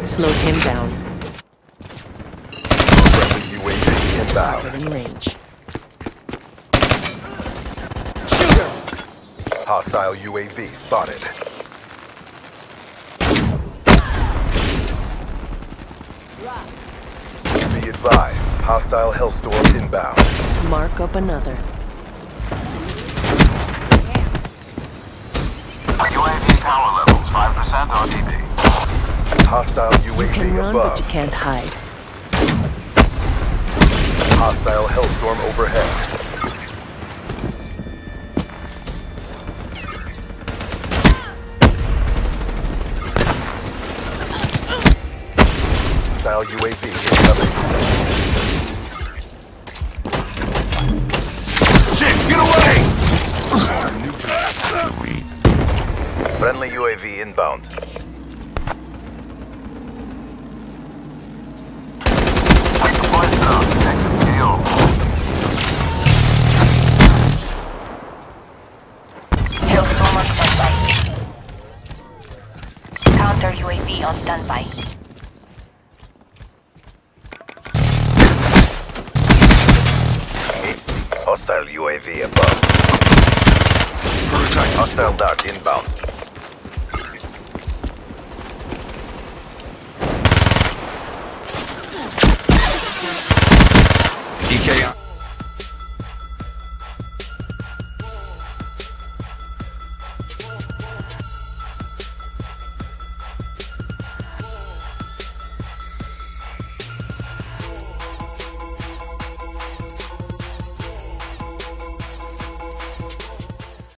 Slowed him down. Friendly UAV inbound. Within range. Hostile UAV spotted. Be advised, hostile Hellstorm inbound. Mark up another. UAV power levels 5% RTB. Hostile UAV You can run, above. but you can't hide. Hostile Hellstorm overhead. Hostile UAV incoming. Shit, get away! Friendly UAV inbound. Deployed drone detected KO. Hellstorm on standby. Counter UAV on standby. It's hostile UAV above. Hostile dart inbound. EK on.